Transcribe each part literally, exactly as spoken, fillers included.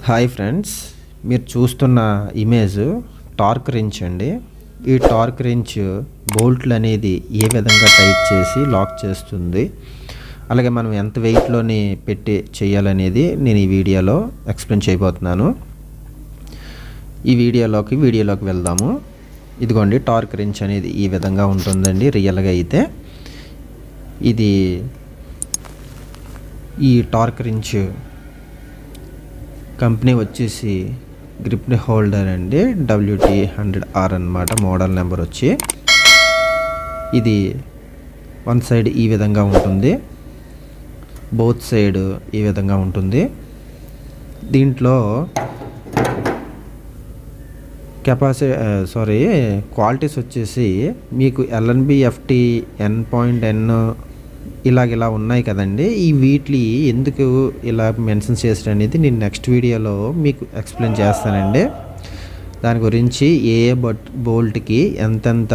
Hi friends, మీరు చూస్తున్న image torque wrench అండి. ఈ టార్క్ రెంచ్ బోల్ట్లు అనేది ఏ విధంగా టైట్ చేసి లాక్ చేస్తుంది, అలాగే మనం ఎంత వెయిట్లోని పెట్టి చేయాలనేది నేను ఈ వీడియోలో ఎక్స్ప్లెయిన్ చేయబోతున్నాను. ఈ వీడియోలోకి వీడియోలోకి వెళ్దాము. ఇదిగోండి, టార్క్ రెంచ్ అనేది ఈ విధంగా ఉంటుందండి రియల్గా అయితే. ఇది ఈ టార్క్ రెంచ్ కంపెనీ వచ్చేసి గ్రిప్ హోల్డర్ అండి, డబ్ల్యూటీ హండ్రెడ్ ఆర్ అన్నమాట మోడల్ నెంబర్ వచ్చి. ఇది వన్ సైడ్ ఈ విధంగా ఉంటుంది, బోత్ సైడ్ ఈ విధంగా ఉంటుంది. దీంట్లో కెపాసిటీ సారీ క్వాలిటీస్ వచ్చేసి మీకు ఎల్ఎన్బిఎఫ్టి ఎన్ పాయింట్ ఎన్ ఇలాగ ఇలా ఉన్నాయి కదండి. ఈ వీటిని ఎందుకు ఇలా మెన్షన్ చేసాడు అనేది నేను నెక్స్ట్ వీడియోలో మీకు ఎక్స్ప్లెయిన్ చేస్తానండి. దాని గురించి ఏ ఏ బట్ బోల్ట్కి ఎంతెంత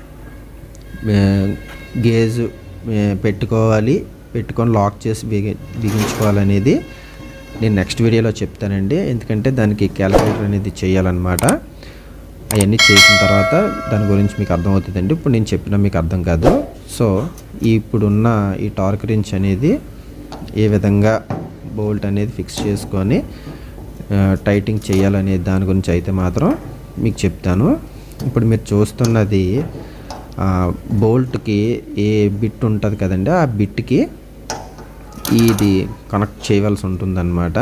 గేజ్ పెట్టుకోవాలి, పెట్టుకొని లాక్ చేసి బిగి బిగించుకోవాలనేది నేను నెక్స్ట్ వీడియోలో చెప్తానండి. ఎందుకంటే దానికి క్యాలిక్యులేటర్ అనేది చేయాలన్నమాట. అవన్నీ చేసిన తర్వాత దాని గురించి మీకు అర్థమవుతుందండి. ఇప్పుడు నేను చెప్పినా మీకు అర్థం కాదు. సో ఇప్పుడున్న ఈ టార్క్ రెంచ్ అనేది ఏ విధంగా బోల్ట్ అనేది ఫిక్స్ చేసుకొని టైటింగ్ చేయాలనే దాని గురించి అయితే మాత్రం మీకు చెప్తాను. ఇప్పుడు మీరు చూస్తున్నది బోల్ట్కి ఏ బిట్ ఉంటుంది కదండి, ఆ బిట్కి ఇది కనెక్ట్ చేయవలసి ఉంటుందన్నమాట.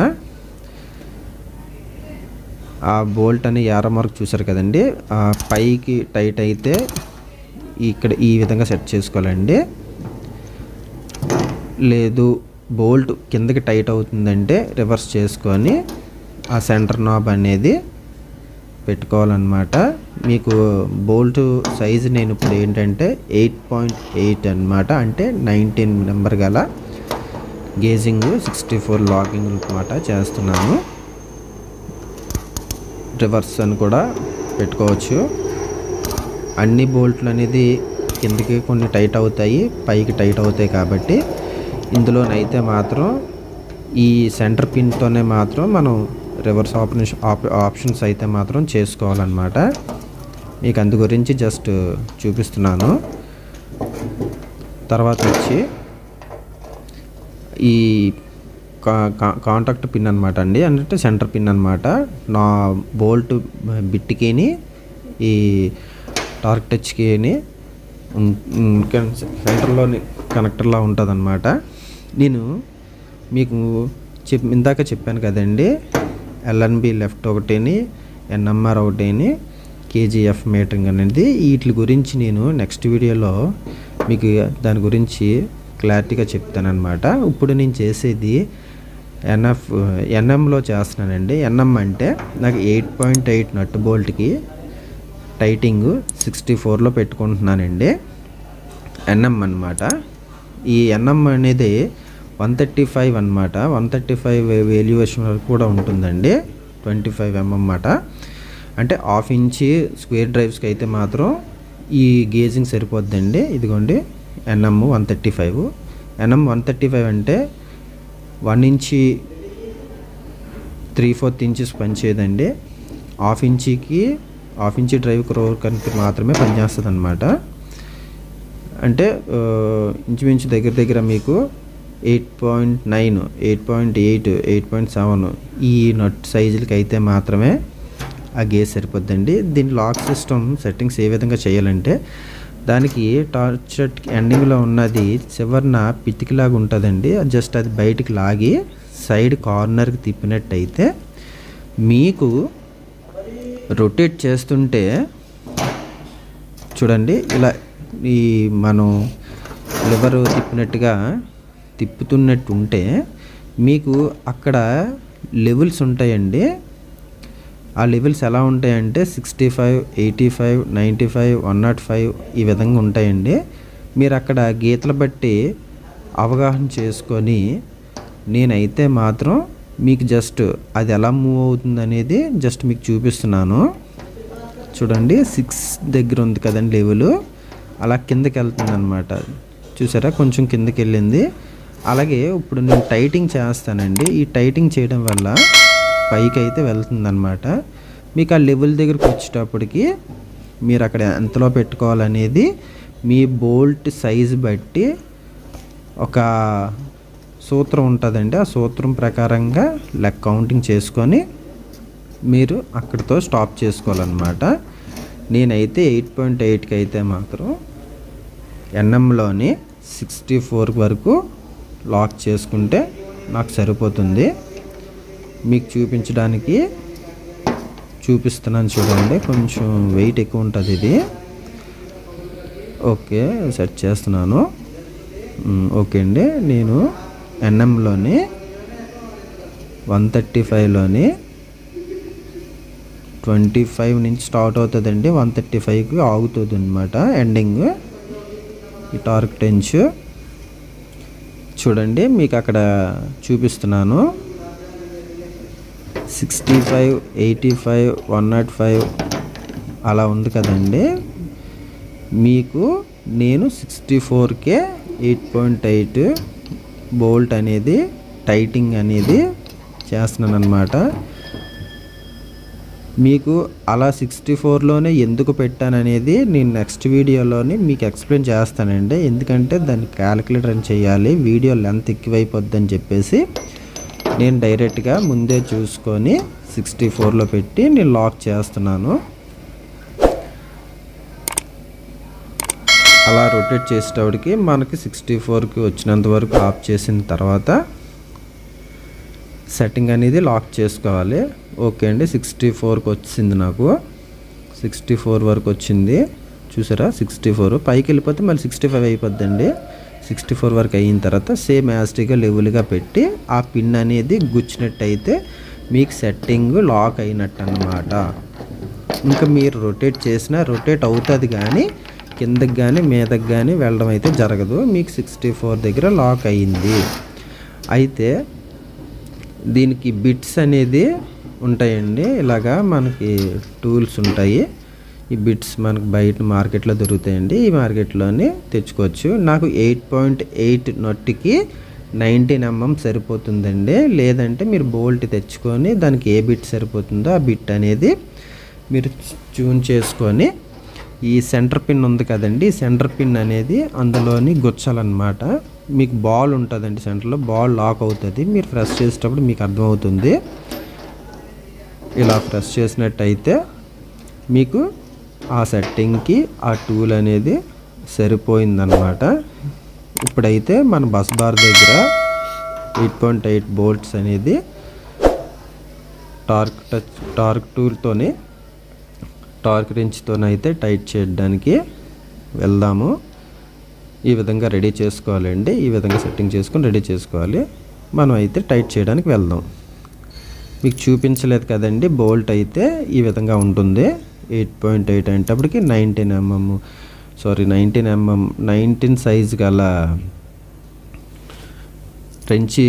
ఆ బోల్ట్ అని యారో మార్క్ చూసారు కదండి, ఆ పైకి టైట్ అయితే ఇక్కడ ఈ విధంగా సెట్ చేసుకోవాలండి. లేదు బోల్ట్ కిందకి టైట్ అవుతుందంటే రివర్స్ చేసుకొని ఆ సెంటర్ నాబ్ అనేది పెట్టుకోవాలన్నమాట. మీకు బోల్ట్ సైజు నేను ఇప్పుడు ఏంటంటే ఎయిట్ పాయింట్ ఎయిట్ అనమాట, అంటే నైన్టీన్ నెంబర్ గల గేజింగ్ సిక్స్టీ ఫోర్ లాకింగ్ అనమాట చేస్తున్నాను. రివర్స్ అని కూడా పెట్టుకోవచ్చు. అన్ని బోల్ట్లు అనేది కిందకి కొన్ని టైట్ అవుతాయి, పైకి టైట్ అవుతాయి. కాబట్టి ఇందులోనైతే మాత్రం ఈ సెంటర్ పిన్తోనే మాత్రం మనం రివర్స్ ఆప్షన్ ఆప్షన్స్ అయితే మాత్రం చేసుకోవాలన్నమాట. మీకు అందు గురించి జస్ట్ చూపిస్తున్నాను. తర్వాత వచ్చి ఈ కాంటాక్ట్ పిన్ అనమాట అండి, అంటే సెంటర్ పిన్ అనమాట. నా బోల్ట్ బిట్కిని ఈ టార్క్ టచ్కి సెంటర్లోని కనెక్టర్లా ఉంటుంది అనమాట. నేను మీకు చెప్ ఇందాక చెప్పాను కదండి, ఎల్ఎన్బి లెఫ్ట్ ఒకటిని, ఎన్ఎంఆర్ ఒకటిని, కేజీఎఫ్ మీటరింగ్ అనేది. వీటి గురించి నేను నెక్స్ట్ వీడియోలో మీకు దాని గురించి క్లారిటీగా చెప్తానమాట. ఇప్పుడు నేను చేసేది ఎన్ఎఫ్ ఎన్ఎంలో చేస్తున్నానండి. ఎన్ఎం అంటే నాకు ఎయిట్ పాయింట్ ఎయిట్ నట్ బోల్ట్కి టైటింగ్ సిక్స్టీ ఫోర్లో పెట్టుకుంటున్నానండి, ఎన్ఎం అనమాట. ఈ ఎన్ఎం అనేది వన్ థర్టీ ఫైవ్ అనమాట. వన్ థర్టీ ఫైవ్ వేల్యుయేషన్ వరకు కూడా ఉంటుందండి, ట్వంటీ ఫైవ్ ఎంఎం అన్నమాట. అంటే హాఫ్ ఇంచి స్క్వేర్ డ్రైవ్స్కి అయితే మాత్రం ఈ గేజింగ్ సరిపోద్దండి. ఇదిగోండి NM one thirty five NM one thirty five అంటే one inch three fourth inches పనిచేయదండి. హాఫ్ ఇంచికి హాఫ్ ఇంచి డ్రైవ్ క్రోర్ కనుక మాత్రమే పనిచేస్తుంది అనమాట. అంటే ఇంచుమించు దగ్గర దగ్గర మీకు eight point nine eight point eight eight point seven ఈ నట్ సైజులకి అయితే మాత్రమే ఆ గేజ్ సరిపోద్దండి. దీని లాక్ సిస్టమ్ సెట్టింగ్స్ ఏ విధంగా చేయాలంటే, దానికి టార్చ్ ఎండింగ్లో ఉన్నది చివరిన పితికిలాగా ఉంటుందండి. జస్ట్ అది బయటికి లాగి సైడ్ కార్నర్కి తిప్పినట్టయితే మీకు రొటేట్ చేస్తుంటే చూడండి, ఇలా ఈ మనం లివర్ తిప్పినట్టుగా తిప్పుతున్నట్టు ఉంటే మీకు అక్కడ లెవెల్స్ ఉంటాయండి. ఆ లెవెల్స్ ఎలా ఉంటాయంటే sixty five eighty five ninety five one not five ఈ విధంగా ఉంటాయండి. మీరు అక్కడ గీతలు బట్టి అవగాహన చేసుకొని, నేనైతే మాత్రం మీకు జస్ట్ అది ఎలా మూవ్ అవుతుంది అనేది జస్ట్ మీకు చూపిస్తున్నాను. చూడండి, సిక్స్ దగ్గర ఉంది కదండి లెవెల్, అలా కిందకి వెళ్తుంది అనమాట. చూసారా, కొంచెం కిందకి వెళ్ళింది. అలాగే ఇప్పుడు నేను టైటింగ్ చేస్తానండి. ఈ టైటింగ్ చేయడం వల్ల పైకి అయితే వెళ్తుందన్నమాట. మీకు ఆ లెవెల్ దగ్గరికి వచ్చేటప్పటికి మీరు అక్కడ ఎంతలో పెట్టుకోవాలనేది మీ బోల్ట్ సైజు బట్టి ఒక సూత్రం ఉంటుందండి. ఆ సూత్రం ప్రకారంగా లెక్క కౌంటింగ్ చేసుకొని మీరు అక్కడితో స్టాప్ చేసుకోవాలన్నమాట. నేనైతే ఎయిట్ పాయింట్ ఎయిట్కి అయితే మాత్రం ఎన్ఎంలోని సిక్స్టీ ఫోర్ వరకు లాక్ చేసుకుంటే నాకు సరిపోతుంది. మీకు చూపించడానికి చూపిస్తున్నాను చూడండి. కొంచెం వెయిట్ ఎక్కువ ఉంటుంది ఇది. ఓకే, సెట్ చేస్తున్నాను. ఓకే అండి, నేను ఎన్ఎంలోని వన్ థర్టీ ఫైవ్లోని ట్వంటీ ఫైవ్ నుంచి స్టార్ట్ అవుతుందండి. వన్ థర్టీ ఫైవ్కి ఆగుతుంది అనమాట ఎండింగ్. ఈ టార్క్ టెన్స్ చూడండి, మీకు అక్కడ చూపిస్తున్నాను. Sixty five eighty five one not five అలా ఉంది కదండి. మీకు నేను సిక్స్టీ ఫోర్కే ఎయిట్ పాయింట్ ఎయిట్ బోల్ట్ అనేది టైటింగ్ అనేది చేస్తున్నాను అనమాట. మీకు అలా సిక్స్టీ ఫోర్లోనే ఎందుకు పెట్టాను అనేది నేను నెక్స్ట్ వీడియోలోని మీకు ఎక్స్ప్లెయిన్ చేస్తానండి. ఎందుకంటే దాన్ని క్యాలిక్యులేటర్ అని చేయాలి, వీడియో లెంత్ ఎక్కువైపోద్ది అని చెప్పేసి నేను డైరెక్ట్గా ముందే చూసుకొని సిక్స్టీ ఫోర్లో పెట్టి నేను లాక్ చేస్తున్నాను. అలా రొటేట్ చేసేటప్పటికి మనకి సిక్స్టీ ఫోర్కి వచ్చినంత వరకు ఆఫ్ చేసిన తర్వాత సెట్టింగ్ అనేది లాక్ చేసుకోవాలి. ఓకే అండి, సిక్స్టీ ఫోర్కి వచ్చింది, నాకు సిక్స్టీ ఫోర్ వరకు వచ్చింది చూసారా. సిక్స్టీ ఫోర్ పైకి వెళ్ళిపోతే మళ్ళీ సిక్స్టీ ఫైవ్ అయిపోద్దండి. సిక్స్టీ ఫోర్ వరకు అయిన తర్వాత సేమ్ యాస్టిగా లెవెల్గా పెట్టి ఆ పిన్ అనేది గుచ్చినట్టయితే మీకు సెట్టింగ్ లాక్ అయినట్టు అన్నమాట. ఇంకా మీరు రొటేట్ చేసినా రొటేట్ అవుతుంది కానీ కిందకి కానీ మీదకి కానీ వెళ్ళడం అయితే జరగదు. మీకు సిక్స్టీ ఫోర్ దగ్గర లాక్ అయ్యింది. అయితే దీనికి బిట్స్ అనేది ఉంటాయండి. ఇలాగా మనకి టూల్స్ ఉంటాయి. ఈ బిట్స్ మనకు బయట మార్కెట్లో దొరుకుతాయండి. ఈ మార్కెట్లోనే తెచ్చుకోవచ్చు. నాకు ఎయిట్ పాయింట్ ఎయిట్ నొట్టికి నైన్టీన్ ఎంఎం సరిపోతుందండి. లేదంటే మీరు బోల్ట్ తెచ్చుకొని దానికి ఏ బిట్ సరిపోతుందో ఆ బిట్ అనేది మీరు ట్యూన్ చేసుకొని ఈ సెంటర్ పిన్ ఉంది కదండి, ఈ సెంటర్ పిన్ అనేది అందులోని గుచ్చాలన్నమాట. మీకు బాల్ ఉంటుందండి సెంటర్లో, బాల్ లాక్ అవుతుంది. మీరు ప్రెస్ చేసేటప్పుడు మీకు అర్థమవుతుంది. ఇలా ప్రెస్ చేసినట్టయితే మీకు ఆ సెట్టింగ్కి ఆ టూల్ అనేది సరిపోయిందన్నమాట. ఇప్పుడైతే మన బస్ బార్ దగ్గర ఎయిట్ పాయింట్ ఎయిట్ బోల్ట్స్ అనేది టార్క్ టచ్ టార్క్ టూల్తోని టార్క్ రెంచ్తోనైతే టైట్ చేయడానికి వెళ్దాము. ఈ విధంగా రెడీ చేసుకోవాలండి. ఈ విధంగా సెట్టింగ్ చేసుకొని రెడీ చేసుకోవాలి. మనం అయితే టైట్ చేయడానికి వెళ్దాం. మీకు చూపించలేదు కదండి, బోల్ట్ అయితే ఈ విధంగా ఉంటుంది. ఎయిట్ పాయింట్ ఎయిట్ అనేటప్పటికి nineteen mm sorry nineteen mm nineteen size గల రెంచి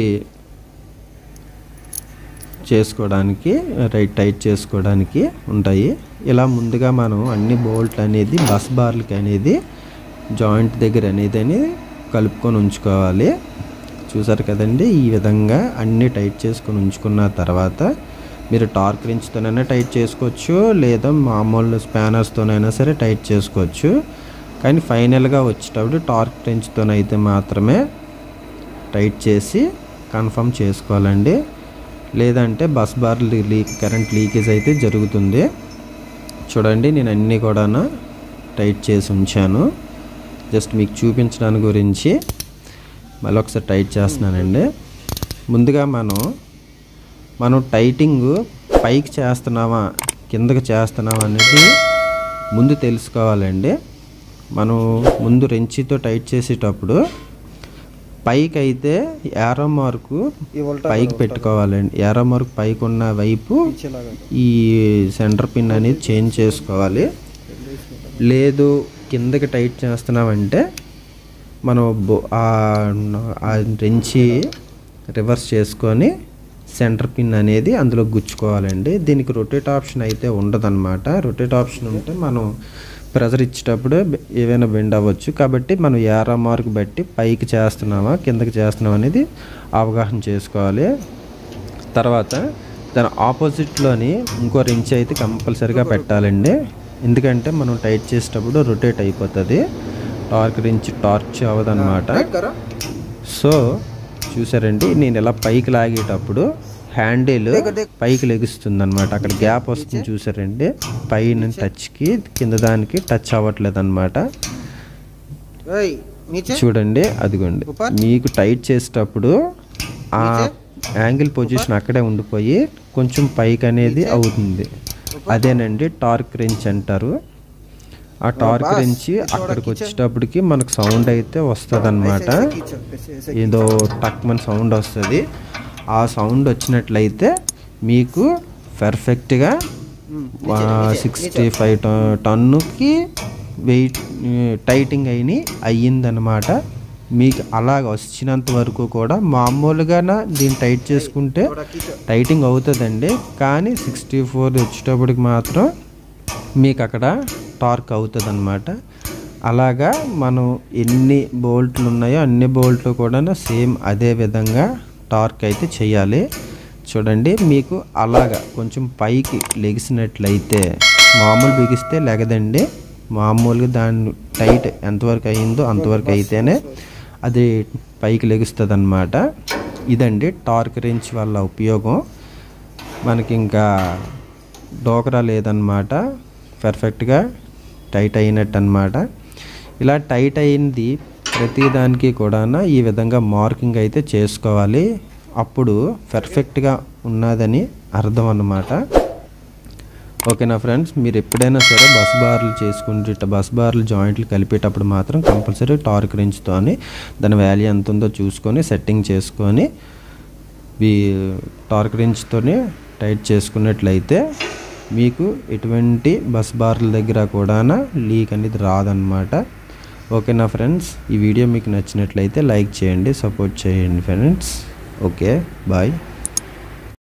చేసుకోవడానికి రైట్ టైట్ చేసుకోవడానికి ఉంటాయి. ఇలా ముందుగా మనం అన్ని బోల్ట్ అనేది బస్ బార్లకి అనేది జాయింట్ దగ్గర అనేది అని కలుపుకొని ఉంచుకోవాలి. చూసారు కదండి, ఈ విధంగా అన్నీ టైట్ చేసుకొని ఉంచుకున్న తర్వాత మీరు టార్క్ రెంచ్తోనైనా టైట్ చేసుకోవచ్చు, లేదా మామూలు స్పానర్స్తోనైనా సరే టైట్ చేసుకోవచ్చు. కానీ ఫైనల్గా వచ్చేటప్పుడు టార్క్ రెంచ్తోనైతే మాత్రమే టైట్ చేసి కన్ఫర్మ్ చేసుకోవాలండి. లేదంటే bus bar leak current leakage అయితే జరుగుతుంది. చూడండి, నేను అన్నీ కూడా టైట్ చేసి ఉంచాను. జస్ట్ మీకు చూపించడానికి గురించి మళ్ళీ ఒకసారి టైట్ చేస్తున్నానండి. ముందుగా మనం మనం టైటింగ్ పైకి చేస్తున్నామా కిందకి చేస్తున్నామా అనేది ముందు తెలుసుకోవాలండి. మనం ముందు రెంచితో టైట్ చేసేటప్పుడు పైకి అయితే యారో మార్కు పైకి పెట్టుకోవాలండి. యారో మార్క్ పైకి ఉన్న వైపు ఈ సెంటర్ పిన్ అనేది చేంజ్ చేసుకోవాలి. లేదు కిందకి టైట్ చేస్తున్నామంటే మనం ఆ రెంచి రివర్స్ చేసుకొని సెంటర్ పిన్ అనేది అందులో గుచ్చుకోవాలండి. దీనికి రొటేట్ ఆప్షన్ అయితే ఉండదన్నమాట. రొటేట్ ఆప్షన్ ఉంటే మనం ప్రెజర్ ఇచ్చేటప్పుడు ఏవైనా బెండ్ అవ్వచ్చు. కాబట్టి మనం యారో మార్క్ బట్టి పైకి చేస్తున్నామా కిందకి చేస్తున్నామా అనేది అవగాహన చేసుకోవాలి. తర్వాత దాని ఆపోజిట్లోని ఇంకో రెంచ్ అయితే కంపల్సరీగా పెట్టాలండి. ఎందుకంటే మనం టైట్ చేసేటప్పుడు రొటేట్ అయిపోతుంది, టార్క్ రెంచ్ టార్చ్ అవ్వదన్నమాట. సో చూసారండి, నేను ఇలా పైకి లాగేటప్పుడు హ్యాండిల్ పైకి లెగుస్తుంది అనమాట. అక్కడ గ్యాప్ వస్తుంది చూసారండి, పైన టచ్కి కింద దానికి టచ్ అవ్వట్లేదు అనమాట. చూడండి, అదిగోండి, మీకు టైట్ చేసేటప్పుడు ఆ యాంగిల్ పొజిషన్ అక్కడే ఉండిపోయి కొంచెం పైకి అనేది అవుతుంది. అదేనండి టార్క్ రెంచ్ అంటారు. ఆ టార్క్ రెంచ్ అక్కడికి వచ్చేటప్పటికి మనకు సౌండ్ అయితే వస్తుంది అనమాట. ఏదో టక్ మన సౌండ్ వస్తుంది. ఆ సౌండ్ వచ్చినట్లయితే మీకు పర్ఫెక్ట్గా సిక్స్టీ ఫైవ్ టన్నుకి వెయిట్ టైటింగ్ అయిన అయ్యిందనమాట. మీకు అలాగ వచ్చినంత వరకు కూడా మామూలుగా దీన్ని టైట్ చేసుకుంటే టైటింగ్ అవుతుందండి. కానీ సిక్స్టీ ఫోర్ వచ్చేటప్పటికి మాత్రం మీకు అక్కడ టార్క్ అవుతుంది అనమాట. అలాగా మనం ఎన్ని బోల్ట్లు ఉన్నాయో అన్ని బోల్ట్లు కూడా సేమ్ అదే విధంగా టార్క్ అయితే చేయాలి. చూడండి, మీకు అలాగా కొంచెం పైకి లెగిసినట్లయితే, మామూలు బిగిస్తే లెగదండి, మామూలుగా దాన్ని టైట్ ఎంతవరకు అయిందో అంతవరకు అయితేనే అది పైకి లెగుస్తుంది అనమాట. ఇదండి టార్క్ రెంచ్ వల్ల ఉపయోగం. మనకి ఇంకా డోకరా లేదన్నమాట, పర్ఫెక్ట్గా టైట్ అయినట్టు అనమాట. ఇలా టైట్ అయింది ప్రతిదానికి కూడా ఈ విధంగా మార్కింగ్ అయితే చేసుకోవాలి. అప్పుడు పర్ఫెక్ట్గా ఉన్నదని అర్థం అన్నమాట. ఓకేనా ఫ్రెండ్స్, మీరు ఎప్పుడైనా సరే బస్ బార్లు చేసుకుంటే బస్ బార్లు జాయింట్లు కలిపేటప్పుడు మాత్రం కంపల్సరీ టార్క్ రెంచ్తో దాని వాల్యూ ఎంత ఉందో చూసుకొని సెట్టింగ్ చేసుకొని టార్క్ రెంచ్తో టైట్ చేసుకున్నట్లయితే మీకు ఎటువంటి బస్ బార్ల దగ్గర కూడా లీక్ అనేది రాదన్నమాట. ఓకేనా ఫ్రెండ్స్, ఈ వీడియో మీకు నచ్చినట్లయితే లైక్ చేయండి, సపోర్ట్ చేయండి ఫ్రెండ్స్. Okay, bye.